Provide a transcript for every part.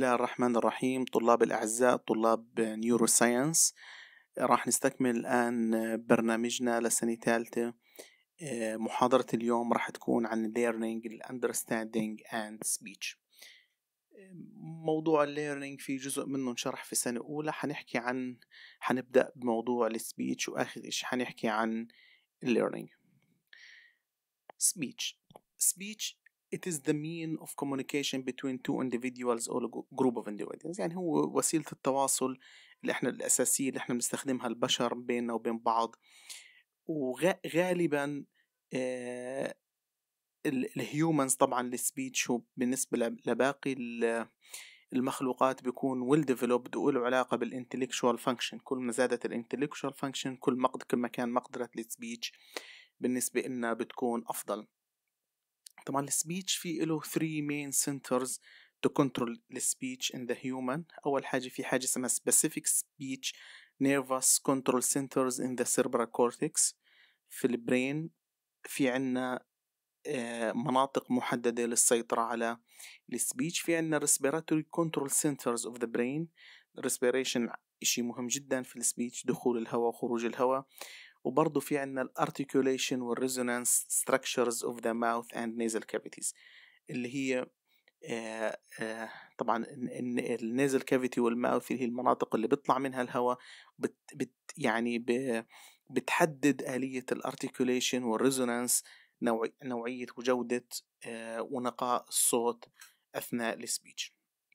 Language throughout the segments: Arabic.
بسم الله الرحمن الرحيم. طلاب الأعزاء، طلاب نيورو ساينس، راح نستكمل الآن برنامجنا لسنة ثالثة. محاضرة اليوم راح تكون عن learning, understanding and speech. موضوع learning في جزء منه انشرح في سنة أولى. حنبدأ بموضوع السبيتش، وآخر إشي حنحكي عن learning. Speech it is the mean of communication between two individuals or a group of individuals. يعني هو وسيلة التواصل الأساسية اللي احنا بنستخدمها البشر بيننا وبين بعض. وغالبا الهيومنز طبعا السبيتش هو بالنسبة لباقي المخلوقات بيكون well developed وله علاقة بالintellectual function. كل ما زادت الintellectual function كل ما كان مقدرة السبيتش بالنسبة لنا بتكون أفضل. طبعا السبيتش في له 3 main centers to control the speech in the human. أول حاجة في حاجة اسمها specific speech nervous control centers in the cerebral cortex في البرين. في عنا مناطق محددة للسيطرة على السبيتش. في عنا respiratory control centers of the brain. respiration إشي مهم جدا في السبيتش، دخول الهواء وخروج الهواء. وبرضو في عنا الارتيكوليشن والريزونانس structures of the mouth and nasal cavities اللي هي طبعا النيزل كافيتي والماوث اللي هي المناطق اللي بيطلع منها الهواء. بتحدد آلية الارتيكوليشن والريزونانس، نوعية وجودة ونقاء الصوت أثناء السبيتش.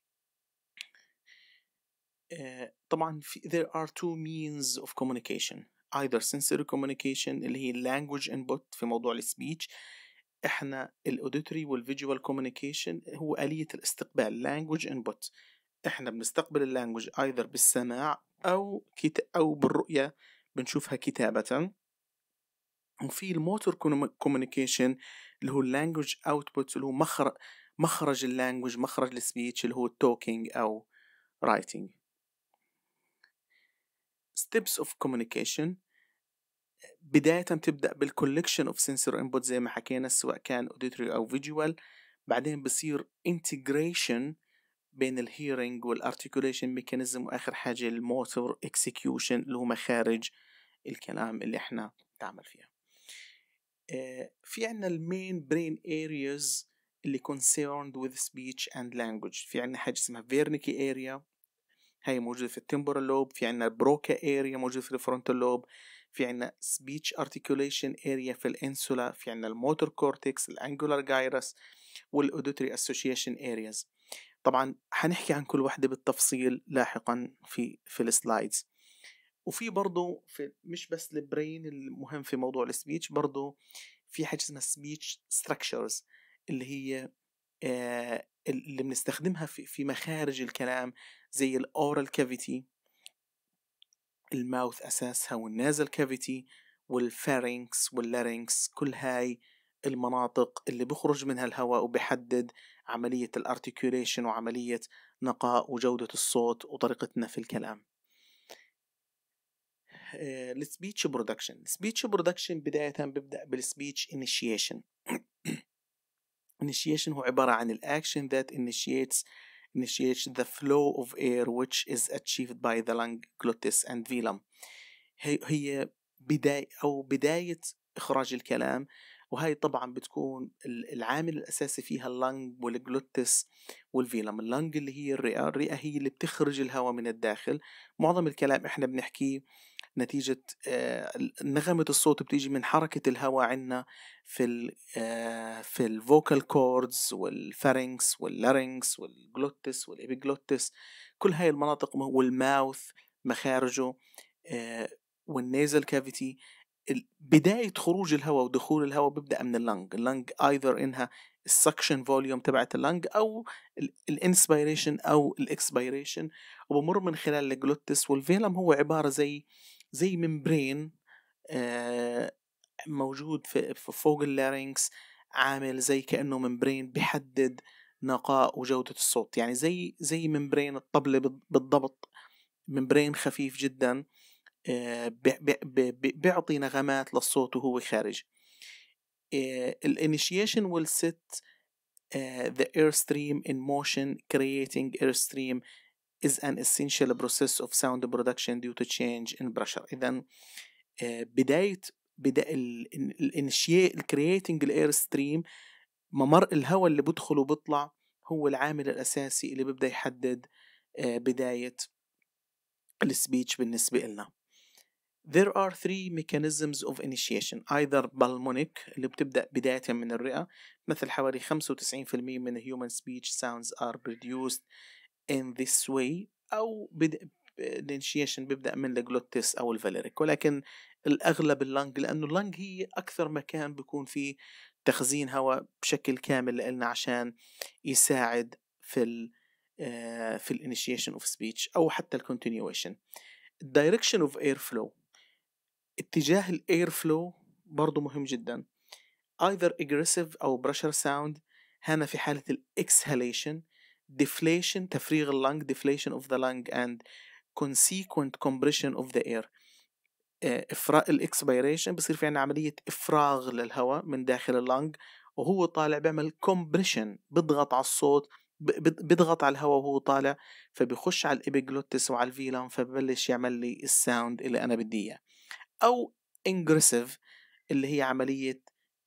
طبعا there are two means of communication. either sensory communication اللي هي language input في موضوع السبيتش. احنا الاوديتوري والفيجوال كوميونيكيشن هو آلية الاستقبال language input. احنا بنستقبل اللانجوج either بالسماع أو بالرؤية بنشوفها كتابة. وفي الموتور كوميونيكيشن اللي هو اللانجوج اوتبوت اللي هو مخرج اللانجوج، مخرج السبيتش اللي هو التوكينج أو writing. steps of communication بداية بتبدأ بالcollection of sensory input زي ما حكينا، سواء كان auditory أو visual. بعدين بصير integration بين الهيرنج والارتيكوليشن ميكانيزم، وآخر حاجة الموتور execution اللي هو مخارج الكلام اللي احنا نتعامل فيها. في عنا المين brain areas اللي concerned with speech and language. في عنا حاجة اسمها Wernicke area، هاي موجودة في التمبورال لوب. في عنا بروكا اريا موجودة في الفرونتال لوب. في عنا speech articulation area في الانسولا. في عنا الموتور كورتكس، الانجولار جايرس، والاوديتوري association areas. طبعا حنحكي عن كل واحدة بالتفصيل لاحقا في السلايدز. وفي برضو مش بس البرين المهم في موضوع السبيتش، برضو في حاجة اسمها speech structures اللي هي اللي بنستخدمها في مخارج الكلام، زي الأورال كافيتي، الماوث أساسها، والنازل كافيتي، والفارينكس واللارينكس. كل هاي المناطق اللي بخرج منها الهواء وبيحدد عملية الارتيكوليشن وعملية نقاء وجودة الصوت وطريقتنا في الكلام. السبيتش برودكشن بداية ببدأ بالسبيتش initiation. initiation هو عبارة عن الأكشن that initiates the flow of air which is achieved by the lung, glottis and velum. هي بداية إخراج الكلام. وهي طبعا بتكون العامل الأساسي فيها اللنج والجلوتس والفيلم. اللنج اللي هي الرئة هي اللي بتخرج الهواء من الداخل. معظم الكلام احنا بنحكيه نتيجة نغمة الصوت بتيجي من حركة الهواء عنا في الفوكال كوردز والفارينكس واللارينكس والجلوتس والإبيجلوتس. كل هاي المناطق والماوث مخارجه والنيزل كافيتي. بداية خروج الهواء ودخول الهواء بيبدأ من اللنج either إنها السكشن فوليوم تبعت اللنج أو الانسبيريشن أو الاكسبيريشن، وبمر من خلال الجلوتس والفيلم. هو عبارة زي ممبرين موجود في فوق اللارينكس، عامل زي كأنه ممبرين بيحدد نقاء وجودة الصوت. يعني زي ممبرين الطبلة بالضبط، ممبرين خفيف جدا بيعطي نغمات للصوت وهو خارج. الانيشيشن والست the airstream in motion. Creating airstream is an essential process of sound production due to change in pressure. إذن بداية creating الاير ستريم، ممر الهواء اللي بدخل وبيطلع، هو العامل الأساسي اللي بيبدأ يحدد بداية السبيتش بالنسبة لنا. There are three mechanisms of initiation. either pulmonic اللي بتبدأ بداية من الرئة، مثل حوالي 95% من human speech sounds are produced in this way، أو الانيشيشن بيبدأ من الجلوتس أو الفاليريك، ولكن الأغلب اللنج، لأنه اللنج هي أكثر مكان بيكون فيه تخزين هواء بشكل كامل لنا عشان يساعد في الانيشيشن اوف سبيتش أو حتى الكونتينيويشن. الدايركشن اوف اير فلو، اتجاه الاير فلو برضو مهم جدا. either aggressive أو pressure sound، هنا في حالة exhalation، deflation تفريغ اللنج، deflation of the lung and consequent compression of the air. الاكسبيريشن بصير في عنا عملية إفراغ للهواء من داخل اللنج، وهو طالع بيعمل compression، بضغط على الصوت، بضغط على الهواء وهو طالع، فبيخش على الإبيجلوتس وعلى الفيلم، فببلش يعمل لي الساوند اللي أنا بدي إياه. أو ingressive اللي هي عملية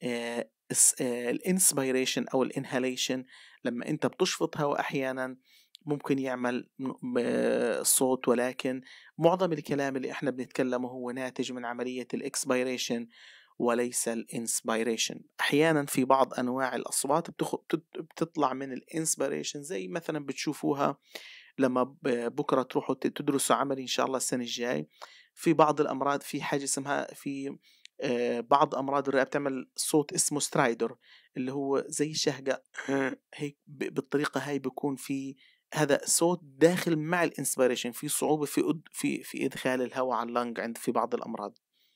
الانسبيريشن أو الانهاليشن، لما أنت بتشفط هواء أحيانا ممكن يعمل صوت، ولكن معظم الكلام اللي احنا بنتكلمه هو ناتج من عملية الاكسبيريشن وليس الانسبيريشن. أحيانا في بعض أنواع الأصوات بتطلع من الانسبيريشن، زي مثلا بتشوفوها لما بكرة تروحوا تدرسوا عملي إن شاء الله السنة الجاي، في بعض الأمراض في حاجة اسمها في بعض أمراض الرئة بتعمل صوت اسمه سترايدر، اللي هو زي شهقة هيك بالطريقة هاي، بيكون في هذا صوت داخل مع الانسبيريشن، في صعوبة في إدخال الهواء على اللنج عند في بعض الأمراض.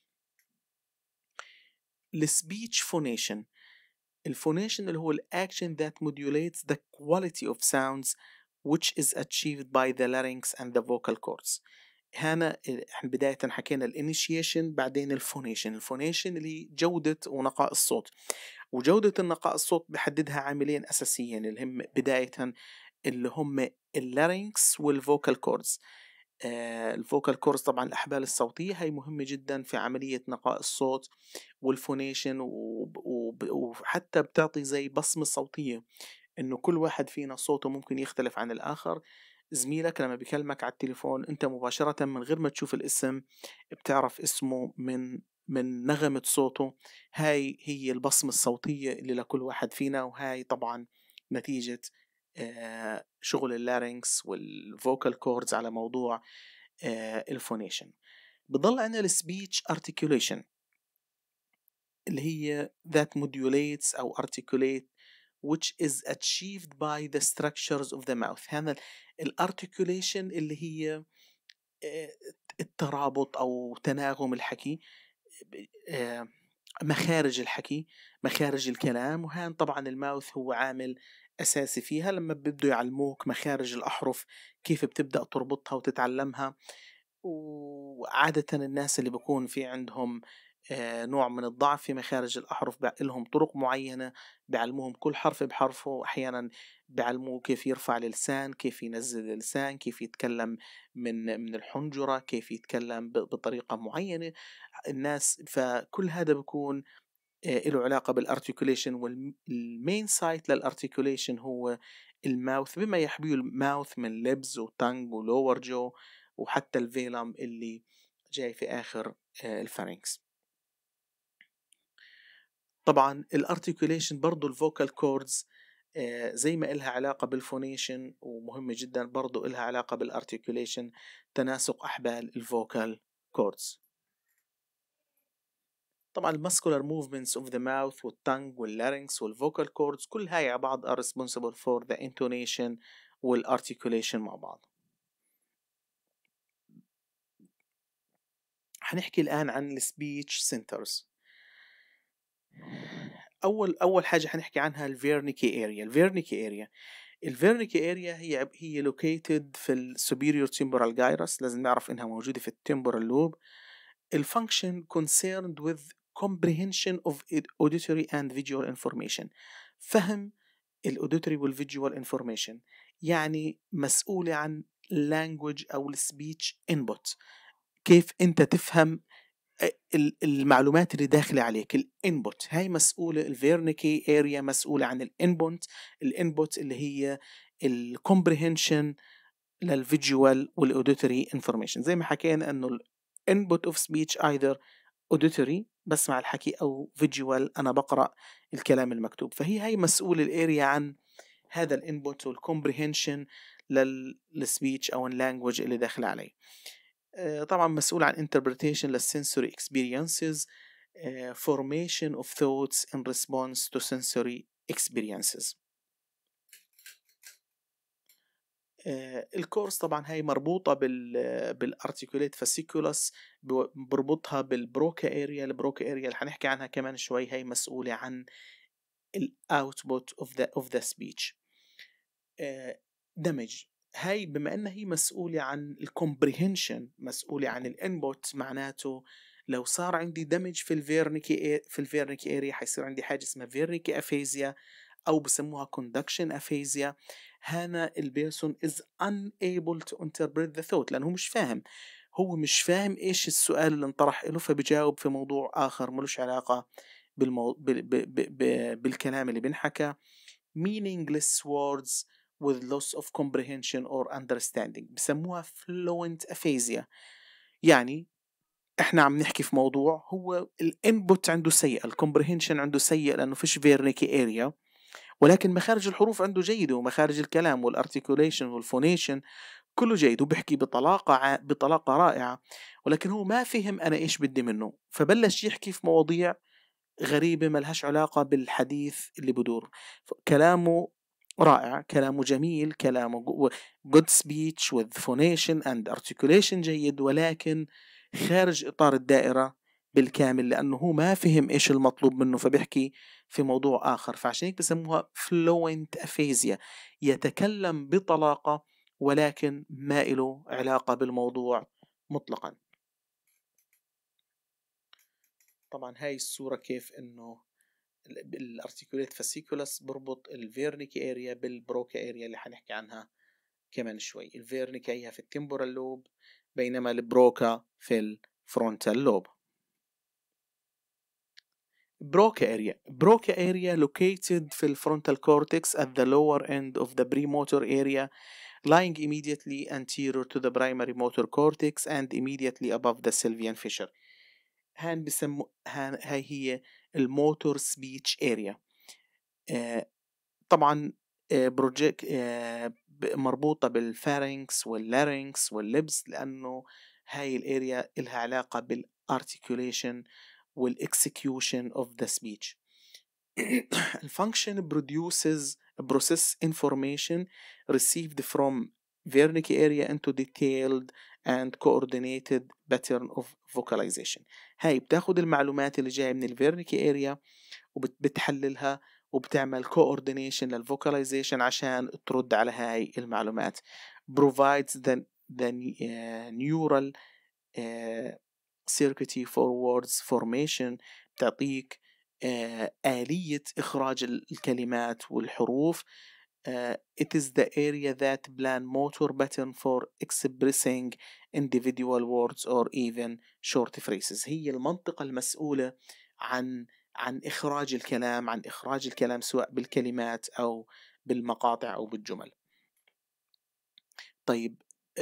السبيتش فونيشن، الفونيشن اللي هو الأكشن that modulates the quality of sounds which is achieved by the larynx and the vocal cords. هنا احنا بداية حكينا الانيشيشن، بعدين الفونيشن. الفونيشن اللي جودة ونقاء الصوت، وجودة النقاء الصوت بحددها عاملين أساسيين اللي هم بداية اللي هم اللارينكس والفوكال كوردز. الفوكال كوردز طبعا الأحبال الصوتية هي مهمة جدا في عملية نقاء الصوت، والفونيشن وحتى بتعطي زي بصمة صوتية، إنه كل واحد فينا صوته ممكن يختلف عن الآخر. زميلك لما بيكلمك على التليفون أنت مباشرة من غير ما تشوف الاسم بتعرف اسمه من نغمة صوته. هاي هي البصمة الصوتية اللي لكل واحد فينا، وهاي طبعا نتيجة شغل اللارينكس والفوكال كوردز على موضوع الفونيشن. بضل عنا السبيتش articulation اللي هي that modulates أو articulate which is achieved by the structures of the mouth. هذا الارتيكوليشن اللي هي الترابط أو تناغم الحكي، مخارج الحكي، مخارج الكلام، وهان طبعا الماوث هو عامل أساسي فيها. لما بده يعلموك مخارج الأحرف كيف بتبدأ تربطها وتتعلمها، وعادة الناس اللي بيكون في عندهم نوع من الضعف في مخارج الأحرف لهم طرق معينة بيعلموهم كل حرف بحرفه. أحيانا بيعلموه كيف يرفع اللسان، كيف ينزل اللسان، كيف يتكلم من الحنجرة، كيف يتكلم بطريقة معينة الناس. فكل هذا بيكون له علاقة بالارتيكوليشن، والمين سايت للارتيكوليشن هو الماوث، بما يحويه الماوث من ليبز وتانج ولور جو وحتى الفيلم اللي جاي في آخر الفارنكس. طبعا الارتيكوليشن برضو الفوكال كوردز زي ما إلها علاقة بالفونيشن ومهمة جدا، برضو إلها علاقة بالارتيكوليشن، تناسق أحبال الفوكال كوردز. طبعا الماسكولار موفمنتس اوف ذا ماوث والتانج واللارynx والفوكال كوردز كل هاي على بعض are responsible for the intonation والارتيكوليشن مع بعض. هنحكي الآن عن السبيتش سنترز. أول حاجة هنحكي عنها الفيرنيكي اريا. الفيرنيكي اريا هي located في السوبيريور تيمبورال جايرس، لازم نعرف إنها موجودة في التيمبورال لوب. الفانكشن concerned with comprehension of auditory and visual information، فهم الأوديتوري والفيجوال انفورميشن، يعني مسؤولة عن language أو السبيتش input، كيف أنت تفهم المعلومات اللي داخلة عليك. الانبوت هاي مسؤولة، الفيرنيكي اريا مسؤولة عن الانبوت اللي هي الكومبريهنشن للفيجوال والاوديتوري انفورميشن. زي ما حكينا انه الانبوت اوف سبيتش ايذر اوديتوري بسمع الحكي او فيجوال انا بقرأ الكلام المكتوب. فهي هاي مسؤولة الاريا عن هذا الانبوت والكومبريهنشن للسبيتش او اللانجوج اللي داخل عليه. طبعا مسؤول عن interpretation للsensory experiences، formation of thoughts in response to sensory experiences. الكورس طبعا هاي مربوطة بالارتيكوليت فاسيكولس، بربطها بالبروكا اريا. البروكا اريا اللي حنحكي عنها كمان شوي هاي مسؤولة عن الاوتبوت of the speech. دمج هاي بما انها هي مسؤولة عن الكومبريهنشن، مسؤولة عن الانبوت، معناته لو صار عندي دمج في الفيرنيكي اريا حيصير عندي حاجة اسمها فيرنيكي افيزيا او بسموها كوندكشن افيزيا. هنا البيرسون is unable to interpret the thought، لانه مش فاهم، هو مش فاهم ايش السؤال اللي انطرح له، فبيجاوب في موضوع اخر ملوش علاقة بالكلام اللي بنحكى. meaningless words with loss of comprehension or understanding، بسموها fluent aphasia. يعني احنا عم نحكي في موضوع هو الانبوت عنده سيء، الكومبريهنشن عنده سيء لانه فيش فيرنيكي اريا، ولكن مخارج الحروف عنده جيدة، ومخارج الكلام والارتيكوليشن والفونيشن كله جيد، وبيحكي بطلاقة رائعة، ولكن هو ما فهم انا ايش بدي منه، فبلش يحكي في مواضيع غريبة ملهاش علاقة بالحديث اللي بدور. كلامه رائع، كلامه جميل، كلامه good speech with phonation and articulation جيد، ولكن خارج إطار الدائرة بالكامل، لأنه هو ما فهم إيش المطلوب منه، فبيحكي في موضوع آخر. فعشان هيك بسموها fluent aphasia، يتكلم بطلاقة ولكن ما له علاقة بالموضوع مطلقا. طبعا هاي الصورة كيف انه الارتيكوليت فاسيكولس بربط الفيرنيكي اريا بالبروكا اريا اللي حنحكي عنها كمان شوي. الفيرنيكي هي في التمبورال لوب، بينما البروكا في الفرونتال لوب. بروكا اريا located في الفرونتال كورتكس at the lower end of the premotor area, lying immediately anterior to the primary motor cortex and immediately above the Sylvian fissure. هاي هي الموتور سبيتش اريا. طبعا مربوطة بالفارنكس واللارynx واللبس، لأنه هاي الاريا إلها علاقة بالارتيكوليشن والexecution of the speech. الفانكشن process information received from Wernicke area into detailed and coordinated pattern of vocalization. هاي بتاخد المعلومات اللي جاية من الفيرنيكي اريا وبتحللها وبتعمل coordination للفوكاليزيشن عشان ترد على هاي المعلومات. provides the neural circuitry for words formation، بتعطيك آلية إخراج الكلمات والحروف. It is the area that plan motor pattern for expressing individual words or even short phrases. هي المنطقة المسؤولة عن إخراج الكلام، عن إخراج الكلام سواء بالكلمات أو بالمقاطع أو بالجمل. طيب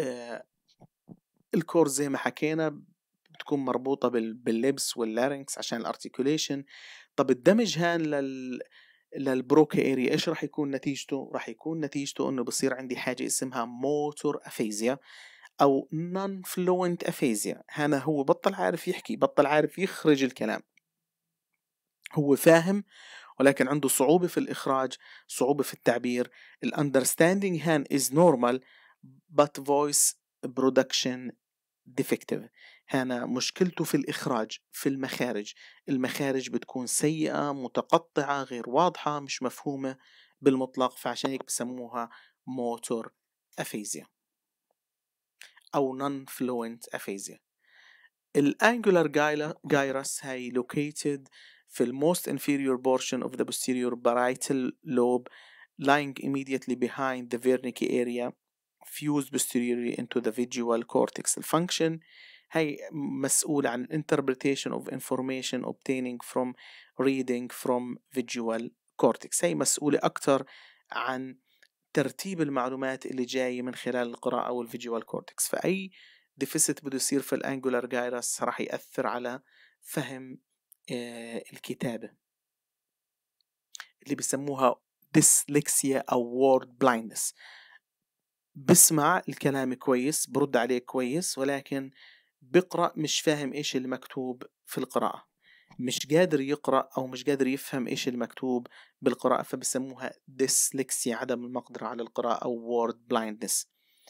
الكور زي ما حكينا بتكون مربوطة باللبس واللارynx عشان الارتيكوليشن. طب الدمج هان للبروكا اريا ايش راح يكون نتيجته؟ راح يكون نتيجته انه بصير عندي حاجة اسمها موتور افيزيا او نون فلوينت افيزيا. هنا هو بطل عارف يحكي، بطل عارف يخرج الكلام، هو فاهم ولكن عنده صعوبة في الإخراج، صعوبة في التعبير. الأندرستاندينج هان is normal but voice production defective. هنا مشكلته في الإخراج، في المخارج بتكون سيئة، متقطعة، غير واضحة، مش مفهومة بالمطلق، فعشان هيك بسموها موتور أفيزيا أو non-fluent أفيزيا. الانجولار جايرس هاي located في most inferior portion of the posterior parietal lobe lying immediately behind the Wernicke area fused posteriorly into the visual cortex. الفانكشن هي مسؤولة عن interpretation of information obtaining from reading from visual cortex. هي مسؤولة أكتر عن ترتيب المعلومات اللي جاية من خلال القراءة والفيجوال كورتكس. فأي ديفيسيت بده يصير في الانجولار جايرس راح يأثر على فهم الكتابة اللي بيسموها dyslexia أو word blindness. بسمع الكلام كويس، برد عليه كويس، ولكن بقرأ مش فاهم إيش اللي مكتوب في القراءة، مش قادر يقرأ أو مش قادر يفهم إيش المكتوب بالقراءة، فبسموها dyslexia، عدم المقدرة على القراءة أو word blindness.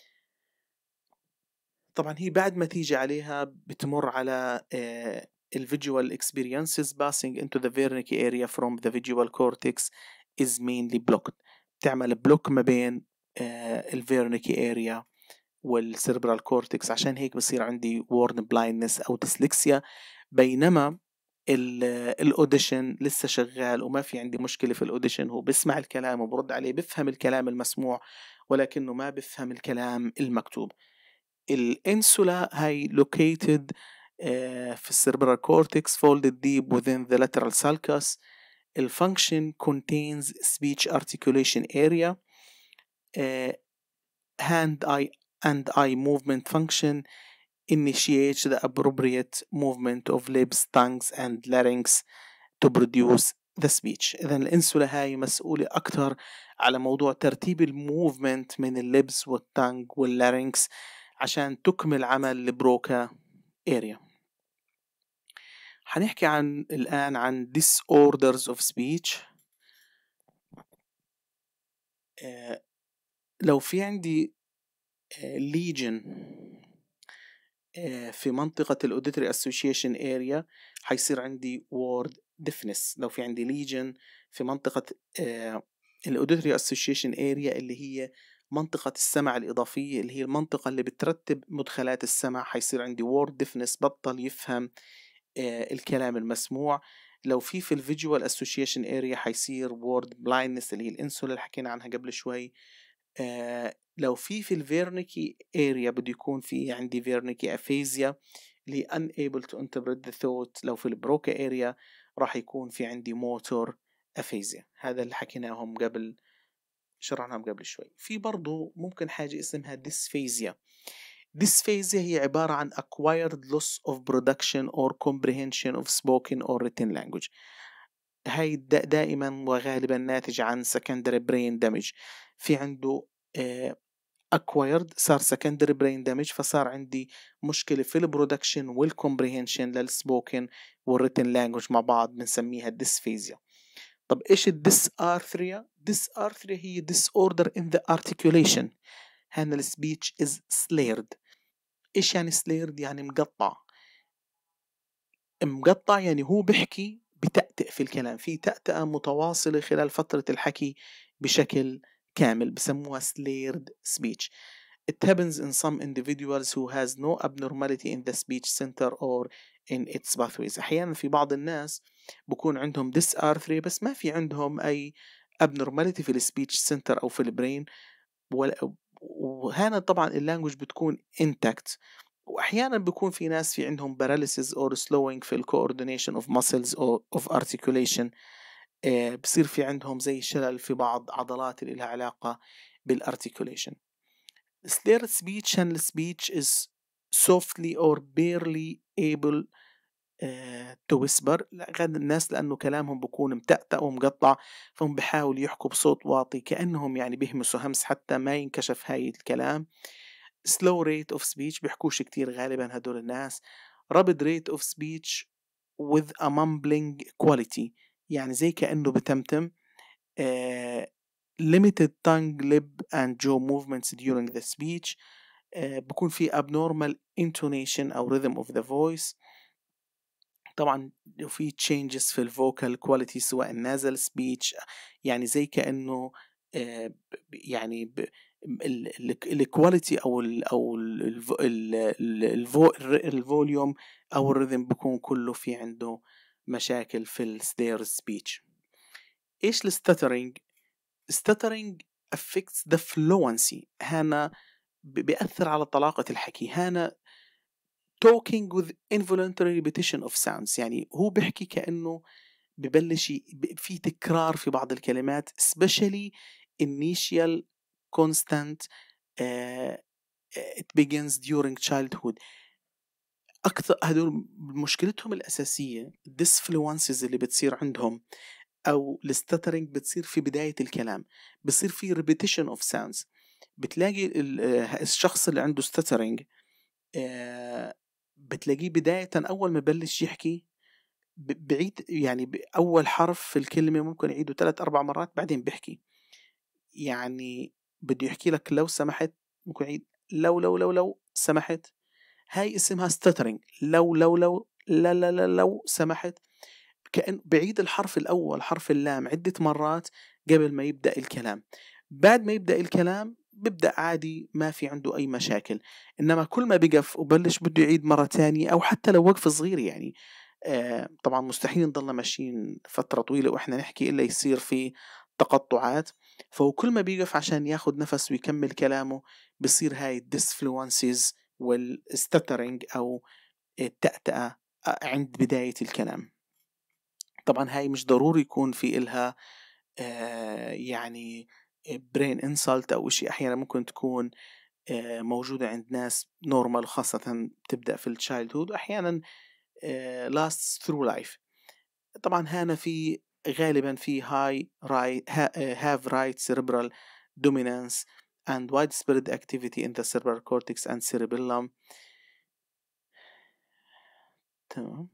طبعا هي بعد ما تيجي عليها بتمر على visual experiences passing into the Wernicke area from the visual cortex is mainly blocked. تعمل بلوك ما بين Wernicke area والسيربرال كورتكس، عشان هيك بصير عندي word blindness أو dyslexia. بينما الأوديشن لسه شغال وما في عندي مشكلة في الأوديشن، هو بسمع الكلام وبرد عليه، بفهم الكلام المسموع ولكنه ما بفهم الكلام المكتوب. الانسولا هاي located في السيربرال كورتكس folded deep within the lateral sulcus. الفانكشن contains speech articulation area, hand eye and eye movement function initiates the appropriate movement of lips, tongues and larynx to produce the speech. إذن الانسولا هاي مسؤولة أكتر على موضوع ترتيب الموفمنت من اللبس والتانج واللارينكس عشان تكمل عمل البروكا area. حنحكي الآن عن disorders of speech. لو في عندي lesion في منطقة الأوديتري association area حيصير عندي word deafness. لو في عندي lesion في منطقة الأوديتري association area اللي هي منطقة السمع الإضافية، اللي هي المنطقة اللي بترتب مدخلات السمع، حيصير عندي word deafness، بطل يفهم الكلام المسموع. لو في الفيجوال association area حيصير word blindness اللي هي الانسولا اللي حكينا عنها قبل شوي. لو في الفيرنيكي area بده يكون في عندي فيرنيكي أفيزيا اللي unable to interpret the thought. لو في البروكا area راح يكون في عندي motor أفيزيا. هذا اللي حكيناهم قبل، شرحناهم قبل شوي. في برضو ممكن حاجة اسمها dysphasia. dysphasia هي عبارة عن acquired loss of production or comprehension of spoken or written language. هاي دائما وغالبا ناتج عن secondary brain damage. في عنده acquired، صار secondary brain damage، فصار عندي مشكلة في البرودكشن والكمبريهنشن للسبوكن والwritten language مع بعض، بنسميها dysphasia. طب إيش الديسارثريا؟ ديسارثريا هي disorder in the articulation. هنا السبيتش is slurred. إيش يعني slurred؟ يعني مقطع. مقطع يعني هو بحكي بتأتئ في الكلام، في تأتئة متواصلة خلال فترة الحكي بشكل كامل، بسموها slurred speech. It happens in some individuals who has no abnormality in the speech center or in its pathways. أحيانا في بعض الناس بكون عندهم dysarthria بس ما في عندهم أي abnormality في السبيتش سنتر أو في البرين، وهنا طبعا اللانجوج بتكون intact. وأحيانا بيكون في ناس في عندهم paralysis or slowing في coordination of muscles or of articulation. بصير في عندهم زي شلل في بعض عضلات اللي لها علاقة بالarticulation. Slurred speech and speech is softly or barely able to whisper. الناس لأنه كلامهم بيكون متأتأ ومقطع، فهم بحاول يحكوا بصوت واطي كأنهم يعني بيهمسوا همس حتى ما ينكشف هاي الكلام. slow rate of speech، بيحكوش كتير غالبا هدول الناس. rapid rate of speech with a mumbling quality، يعني زي كأنه بتمتم. limited tongue, lip and jaw movements during the speech. بكون في abnormal intonation أو rhythm of the voice. طبعا في changes في الفوكال كواليتي سواء النازل سبيتش، يعني زي كأنه يعني الكواليتي او الفوليوم او الريذم بيكون كله في عنده مشاكل في الستير سبيتش. ايش الستاترينج؟ stuttering affects the fluency. هنا بيأثر على طلاقة الحكي. هنا talking with involuntary repetition of sounds، يعني هو بيحكي كأنه ببلش في تكرار في بعض الكلمات especially initial constant it begins during childhood. أكثر هدول مشكلتهم الأساسية disfluences اللي بتصير عندهم أو الستترينج بتصير في بداية الكلام، بتصير في repetition of sounds. بتلاقي الشخص اللي عنده stuttering بتلاقيه بداية أول ما بلش يحكي بعيد، يعني أول حرف في الكلمة ممكن يعيده 3-4 مرات بعدين بيحكي. يعني بده يحكي لك لو سمحت، ممكن يعيد لو سمحت. هاي اسمها stuttering. لو لا سمحت. كأن بعيد الحرف الأول حرف اللام عدة مرات قبل ما يبدأ الكلام. بعد ما يبدأ الكلام ببدأ عادي، ما في عنده أي مشاكل. إنما كل ما بيقف وبلش بده يعيد مرة تانية أو حتى لو وقف صغير، يعني طبعا مستحيل نضلنا ماشيين فترة طويلة وإحنا نحكي إلا يصير في تقطعات. فهو كل ما بيقف عشان ياخد نفس ويكمل كلامه بصير هاي الديسفلونسز والستترينج أو التأتأة عند بداية الكلام. طبعا هاي مش ضروري يكون في إلها يعني برين انسالت أو إشي. أحيانا ممكن تكون موجودة عند ناس نورمال، خاصة تبدأ في التشايلدهود، وأحيانا lasts through life. طبعا هنا في غالبا في have right cerebral dominance and widespread activity in the cerebral cortex and cerebellum. تمام.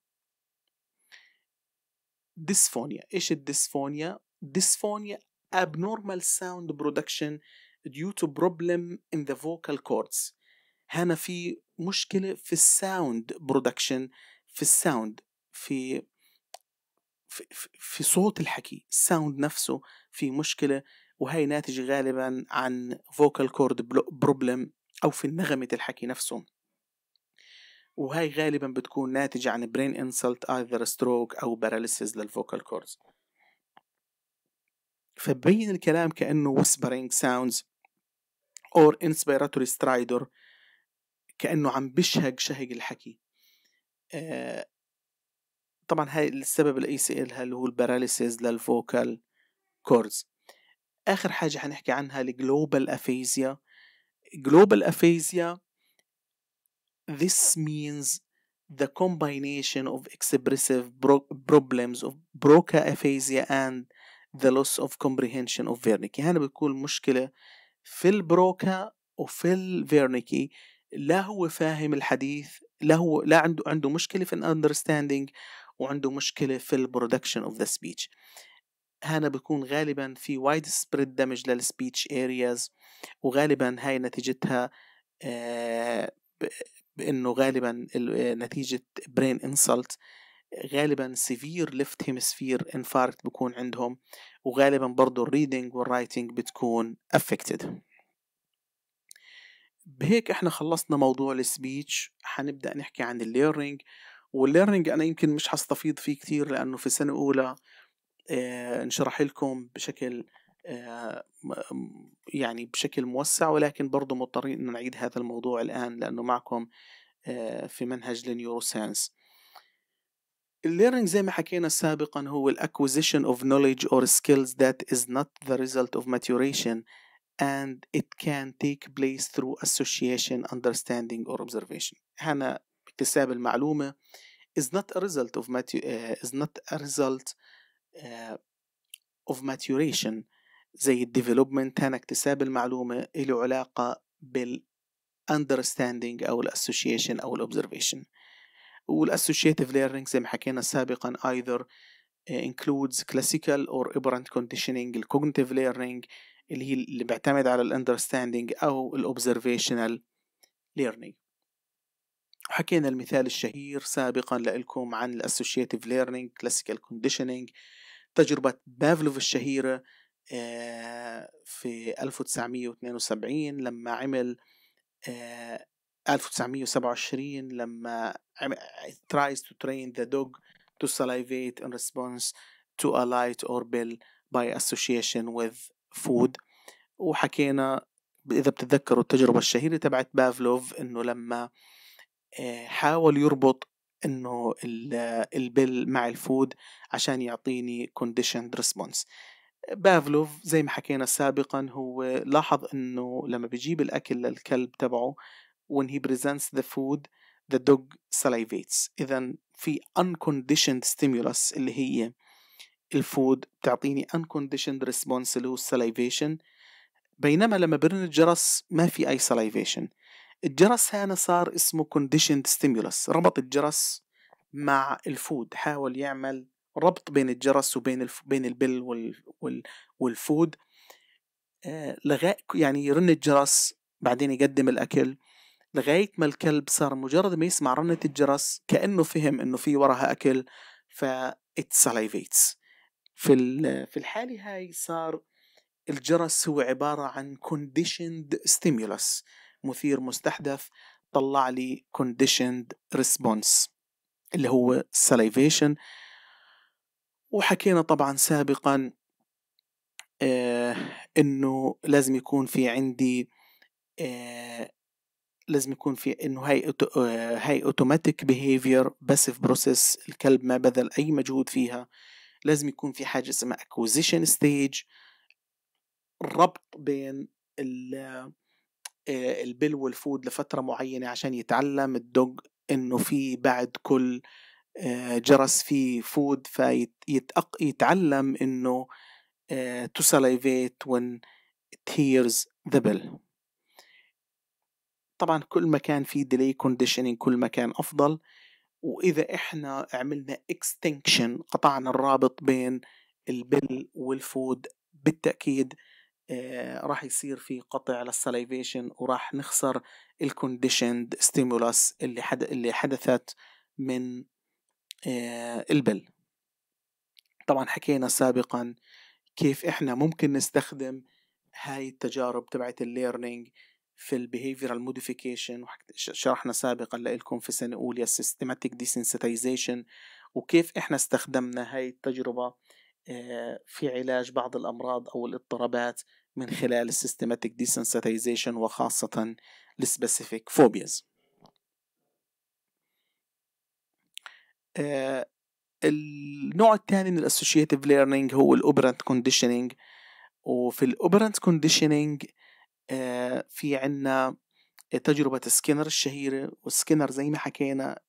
ديسفونيا. إيش الديسفونيا؟ ديسفونيا abnormal sound production due to problem in the vocal cords. هنا في مشكلة في الساوند برودكشن، في الساوند، في صوت الحكي، الساوند نفسه في مشكلة، وهي ناتج غالبا عن vocal cord problem أو في نغمة الحكي نفسه. وهي غالبا بتكون ناتجة عن brain insult either stroke أو paralysis للvocal cords. فبين الكلام كأنه whispering sounds or inspiratory stridor، كأنه عم بشهق شهق الحكي. طبعا هاي السبب الرئيسي لها اللي هو الباراليسيز للفوكال كوردز. آخر حاجة حنحكي عنها الجلوبال أفيزيا. global aphasia, this means the combination of expressive problems of Broca aphasia and the loss of comprehension of Wernicke. هنا بتكون مشكلة في البروكا وفي الفيرنيكي. لا هو فاهم الحديث، لا عنده مشكلة في الاندرستاندينج، وعنده مشكلة في البرودكشن اوف ذا سبيتش. هنا بيكون غالبا في وايد سبريد دامج للسبيتش ارياز، وغالبا هاي نتيجتها بانه غالبا نتيجة برين انسلت، غالبا سيفير ليفت هيمسفير انفاركت بيكون عندهم، وغالبا برضو الريدنج والرايتنج بتكون affected. بهيك احنا خلصنا موضوع السبيتش. حنبدأ نحكي عن الليرنينج. والليرنينج انا يمكن مش حستفيض فيه كتير لانه في سنة اولى نشرح لكم بشكل يعني بشكل موسع، ولكن برضو مضطرين ان نعيد هذا الموضوع الان لانه معكم في منهج النيوروساينس. الليرنينج زي ما حكينا سابقا هو acquisition of knowledge or skills that is not the result of maturation and it can take place through association, understanding or observation. هنا اكتساب المعلومة is not a result of maturation زي development. هنا اكتساب المعلومة له علاقة understanding أو association أو observation. والassociative learning زي ما حكينا سابقا either includes classical or operant conditioning. cognitive learning اللي بيعتمد على الاندرستاندينج أو الobservational learning. حكينا المثال الشهير سابقا لكم عن الassociative learning classical conditioning، تجربة بافلوف الشهيرة في 1972 لما عمل 1927 لما tries to train the dog to salivate in response to a light or bell by association with food. وحكينا إذا بتتذكروا التجربة الشهيرة تبعت بافلوف إنه لما حاول يربط إنه البل مع الفود عشان يعطيني conditioned response. بافلوف زي ما حكينا سابقا هو لاحظ إنه لما بيجيب الأكل للكلب تبعه when he presents the food the dog salivates. إذا في unconditioned stimulus اللي هي الفود بتعطيني unconditioned response اللي هو salivation، بينما لما برن الجرس ما في أي salivation. الجرس هنا صار اسمه conditioned stimulus، ربط الجرس مع الفود، حاول يعمل ربط بين الجرس وبين بين البل والفود. لغاية يعني يرن الجرس بعدين يقدم الأكل، لغاية ما الكلب صار مجرد ما يسمع رنة الجرس كأنه فهم إنه في وراها أكل it salivates. في الحالة هاي صار الجرس هو عبارة عن conditioned stimulus، مثير مستحدث طلع لي conditioned response اللي هو salivation. وحكينا طبعا سابقا إنه لازم يكون في عندي لازم يكون في إنه هاي automatic behavior passive process، الكلب ما بذل أي مجهود فيها. لازم يكون في حاجة اسمها acquisition stage، الربط بين البل والفود لفترة معينة عشان يتعلم الدوج إنه في بعد كل جرس في فود فيتعلم إنه to salivate when it hears the bell. طبعا كل ما كان في delay conditioning كل ما كان أفضل. وإذا إحنا عملنا extinction قطعنا الرابط بين البل والفود بالتأكيد راح يصير في قطع للسلايفيشن وراح نخسر الكونديشند ستيمولس اللي حدثت من البل. طبعا حكينا سابقا كيف إحنا ممكن نستخدم هاي التجارب تبعت الليرنينج في البيهيفيرال موديفيكيشن، شرحنا سابقا لكم في سنة أولى systematic desensitization، وكيف إحنا استخدمنا هاي التجربة في علاج بعض الأمراض أو الاضطرابات من خلال systematic desensitization وخاصة السبيسيفيك فوبياز. النوع الثاني من الاسوشيتيف ليرنينج هو الأوبرنت كونديشنينج. وفي الأوبرنت كونديشنينج في عنا تجربة سكينر الشهيرة، وسكينر زي ما حكينا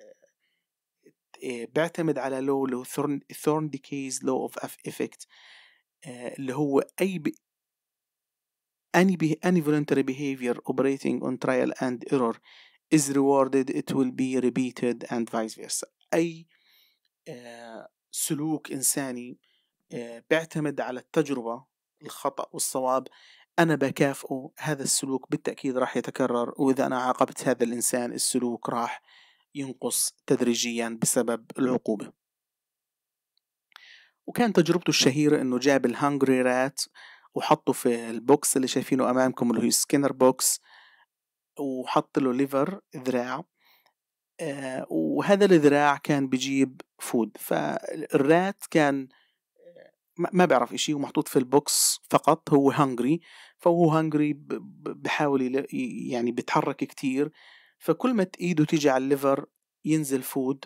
بيعتمد على لو Thorndike's law of effect، اللي هو any voluntary behavior operating on trial and error is rewarded, it will be repeated and vice versa. أي سلوك إنساني بيعتمد على التجربة، الخطأ والصواب، أنا بكافئه، هذا السلوك بالتأكيد راح يتكرر، وإذا أنا عاقبت هذا الإنسان السلوك راح ينقص تدريجيا بسبب العقوبة. وكان تجربته الشهيرة إنه جاب الهانجري رات وحطه في البوكس اللي شايفينه أمامكم اللي هو سكينر بوكس، وحط له ليفر ذراع، وهذا الذراع كان بيجيب فود. فالرات كان ما بيعرف إشي ومحطوط في البوكس فقط، هو هانجري، فهو هانجري بحاول يعني بيتحرك كتير، فكل ما إيده تيجي على الليفر ينزل فود،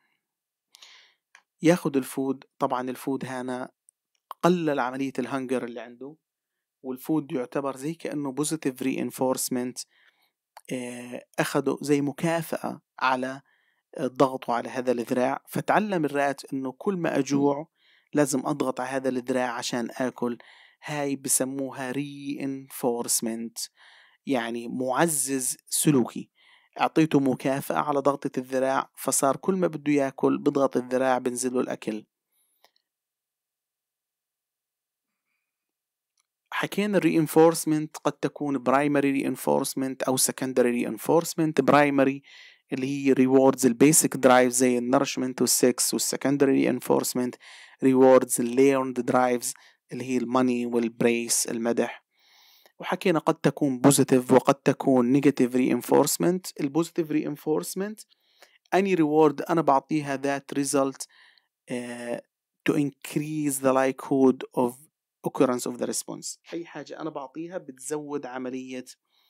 ياخد الفود. طبعا الفود هنا قلل عملية الهنجر اللي عنده، والفود يعتبر زي كأنه positive reinforcement، أخده زي مكافأة على ضغطه على هذا الذراع. فتعلم الرات إنه كل ما أجوع لازم أضغط على هذا الذراع عشان آكل. هاي بسموها reinforcement، يعني معزز سلوكي. أعطيته مكافأة على ضغطة الذراع، فصار كل ما بده يأكل بضغط الذراع بنزله الأكل. حكينا reinforcement قد تكون primary reinforcement أو secondary reinforcement. primary اللي هي rewards البيسك drives زي النرشمنت والسكس، والsecondary reinforcement rewards learned drives اللي هي الماني والبريس المدح. وحكينا قد تكون positive وقد تكون negative reinforcement. البوزيتيف reinforcement any reward أنا بعطيها that result to increase the likelihood of occurrence of the response. أي حاجة أنا بعطيها بتزود عملية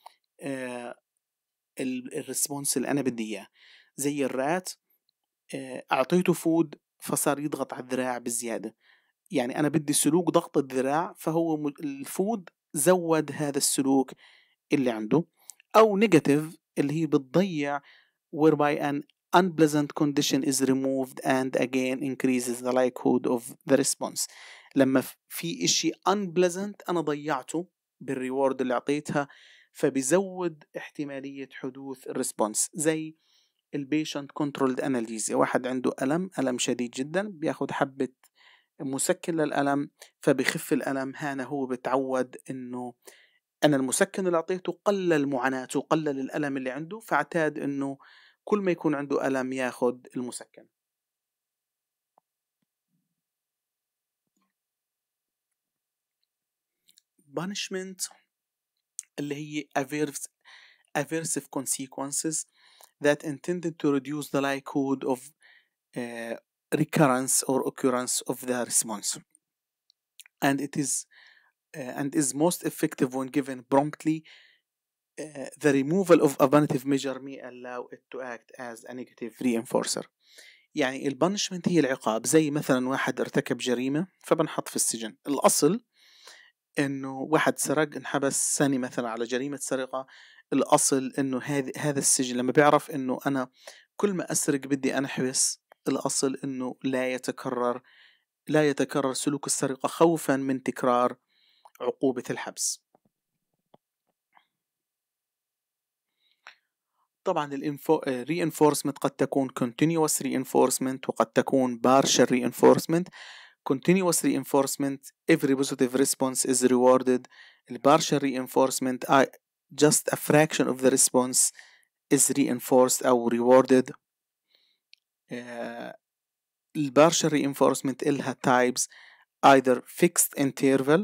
الريسبونس اللي أنا بدي إياه. زي الرات، أعطيته فود فصار يضغط على الذراع بزيادة، يعني أنا بدي سلوك ضغط الذراع، فهو الفود زود هذا السلوك اللي عنده. أو نيجاتيف اللي هي بتضيع whereby an unpleasant condition is removed and again increases the likelihood of the response. لما في إشي unpleasant أنا ضيعته بالريورد اللي أعطيتها، فبيزود احتمالية حدوث الريسبونس. زي البيشنت كنترولد انالجيزيا، واحد عنده ألم شديد جدا، بياخد حبة مسكن للألم فبيخف الألم. هنا هو بتعود إنه أنا المسكن اللي أعطيته قلل معاناته، قلل الألم اللي عنده، فاعتاد إنه كل ما يكون عنده ألم ياخد المسكن. punishment اللي هي aversive consequences that intended to reduce the likelihood of recurrence or occurrence of the response, and is most effective when given promptly. The removal of a punitive measure may allow it to act as a negative reinforcer. يعني البانشمنت هي العقاب. زي مثلا واحد ارتكب جريمة فبنحط في السجن. الأصل إنه واحد سرق انحبس سنة مثلا على جريمة سرقة، الأصل إنه هذا السجن لما بيعرف إنه أنا كل ما أسرق بدي أنحبس، الأصل إنه لا يتكرر سلوك السرقة خوفا من تكرار عقوبة الحبس. طبعا reinforcement قد تكون continuous reinforcement وقد تكون partial reinforcement. continuous reinforcement every positive response is rewarded. partial reinforcement just a fraction of the response is reinforced أو rewarded. partial reinforcement إلها types either fixed interval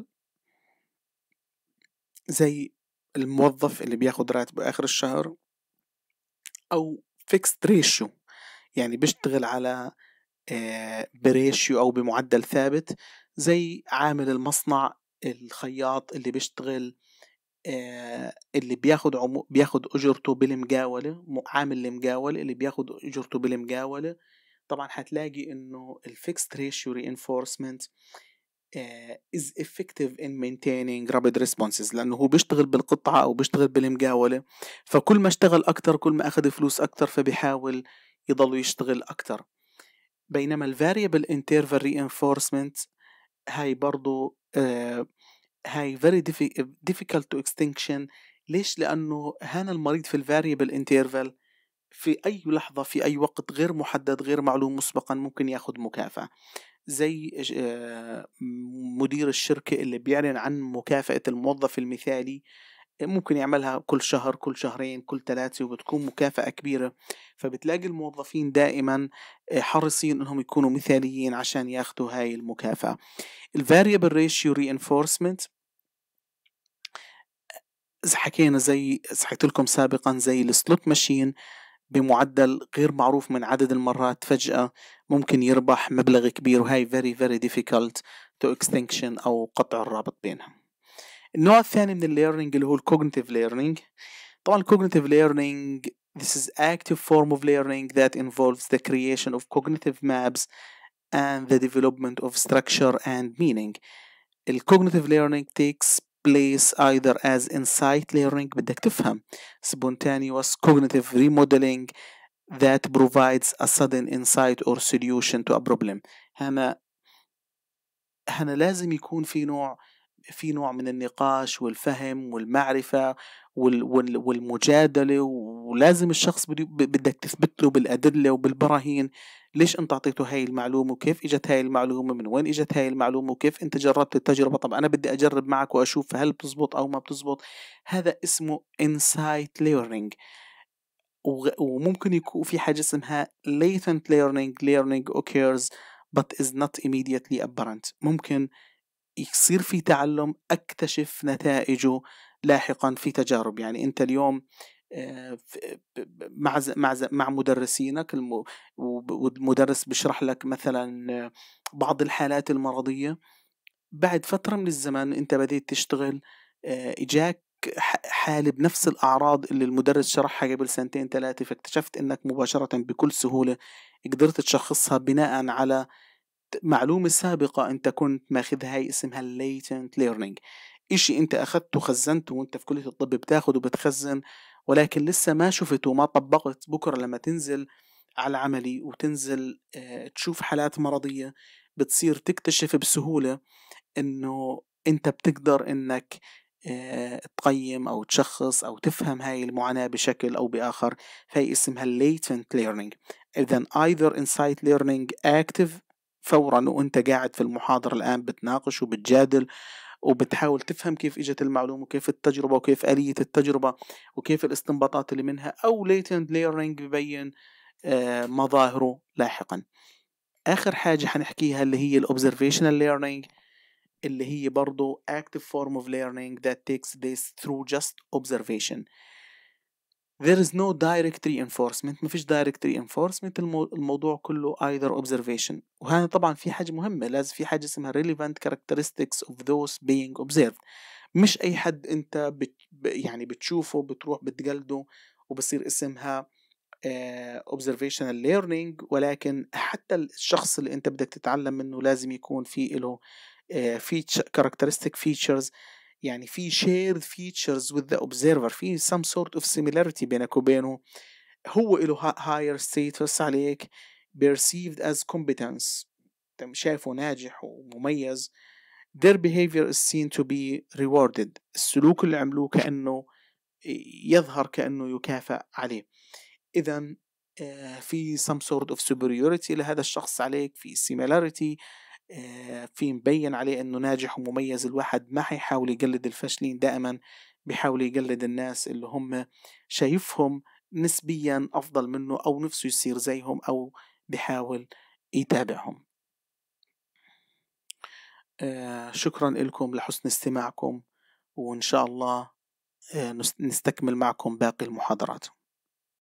زي الموظف اللي بياخد راتبه آخر الشهر، أو fixed ratio يعني بيشتغل على بريشيو أو بمعدل ثابت، زي عامل المصنع، الخياط اللي بيشتغل اللي بياخد أجرته بالمجاولة، عامل المجاولة اللي بياخد أجرته بالمجاولة. طبعا هتلاقي إنه الفيكست ريشيو reinforcement is effective in maintaining rapid responses، لأنه هو بيشتغل بالقطعة أو بيشتغل بالمجاولة، فكل ما اشتغل أكتر كل ما أخذ فلوس أكتر، فبيحاول يضل يشتغل أكتر. بينما ال variable interval reinforcement هاي برضو هاي very difficult to extinction. ليش؟ لأنه هنا المريض في ال variable interval في أي لحظة في أي وقت غير محدد غير معلوم مسبقا ممكن ياخد مكافأة. زي مدير الشركة اللي بيعلن عن مكافأة الموظف المثالي، ممكن يعملها كل شهر كل شهرين كل 3 وبتكون مكافأة كبيرة، فبتلاقي الموظفين دائما حريصين انهم يكونوا مثاليين عشان ياخدوا هاي المكافأة. الفاريبل ريشيو reinforcement حكينا زي حكيت لكم سابقا زي السلوت ماشين، بمعدل غير معروف من عدد المرات فجأة ممكن يربح مبلغ كبير، وهي very very difficult to extinction أو قطع الرابط بينها. النوع الثاني من الليرنينج اللي هو cognitive learning. طبعا cognitive learning this is active form of learning that involves the creation of cognitive maps and the development of structure and meaning. cognitive learning takes place either as insight learning بدك تفهم، spontaneous cognitive remodeling that provides a sudden insight or solution to a problem. هنا لازم يكون في نوع من النقاش والفهم والمعرفة والمجادلة، ولازم الشخص بدك تثبت له بالأدلة وبالبراهين ليش أنت أعطيته هاي المعلومة وكيف إجت هاي المعلومة، من وين إجت هاي المعلومة، وكيف أنت جربت التجربة. طب أنا بدي أجرب معك وأشوف هل بتزبط أو ما بتزبط. هذا اسمه insight learning. وممكن يكون في حاجة اسمها latent learning occurs but is not immediately apparent. ممكن يصير في تعلم أكتشف نتائجه لاحقا في تجارب. يعني أنت اليوم مع مدرسينك والمدرس بيشرح لك مثلا بعض الحالات المرضية. بعد فترة من الزمن أنت بديت تشتغل، إجاك حالة بنفس الأعراض اللي المدرس شرحها قبل سنتين 3، فاكتشفت إنك مباشرة بكل سهولة قدرت تشخصها بناء على معلومة سابقة أنت كنت ماخذها، هي اسمها latent learning. إشي أنت أخذته خزنته وأنت في كلية الطب بتاخد وبتخزن، ولكن لسه ما شفته وما طبقت. بكرة لما تنزل على عملي وتنزل تشوف حالات مرضية، بتصير تكتشف بسهولة إنه أنت بتقدر إنك تقيم أو تشخص أو تفهم هاي المعاناة بشكل أو بآخر. فهي اسمها latent learning. إذن either insight learning active فورا وأنت قاعد في المحاضرة الآن بتناقش وبتجادل وبتحاول تفهم كيف إجت المعلومة وكيف التجربة وكيف آلية التجربة وكيف الاستنباطات اللي منها، أو latent learning ببين مظاهره لاحقا. آخر حاجة حنحكيها اللي هي observational learning، اللي هي برضو active form of learning that takes place through just observation. There is no direct reinforcement، ما فيش direct reinforcement. الموضوع كله either observation. وهذا طبعا في حاجة مهمة، لازم في حاجة اسمها relevant characteristics of those being observed. مش أي حد أنت يعني بتشوفه بتروح بتقلده وبصير اسمها observational learning، ولكن حتى الشخص اللي أنت بدك تتعلم منه لازم يكون في له characteristic features، يعني في shared features with the observer، في some sort of similarity بينك وبينه. هو له higher status عليك، perceived as competence، شايفه ناجح ومميز. their behavior is seen to be rewarded، السلوك اللي عملوه كأنه يظهر كأنه يكافئ عليه. إذن في some sort of superiority لهذا الشخص عليك، في similarity، في مبين عليه إنه ناجح ومميز. الواحد ما حيحاول يقلد الفاشلين، دائما بيحاول يقلد الناس اللي هم شايفهم نسبيا أفضل منه أو نفسه يصير زيهم أو بيحاول يتابعهم. شكرا لكم لحسن استماعكم، وإن شاء الله نستكمل معكم باقي المحاضرات.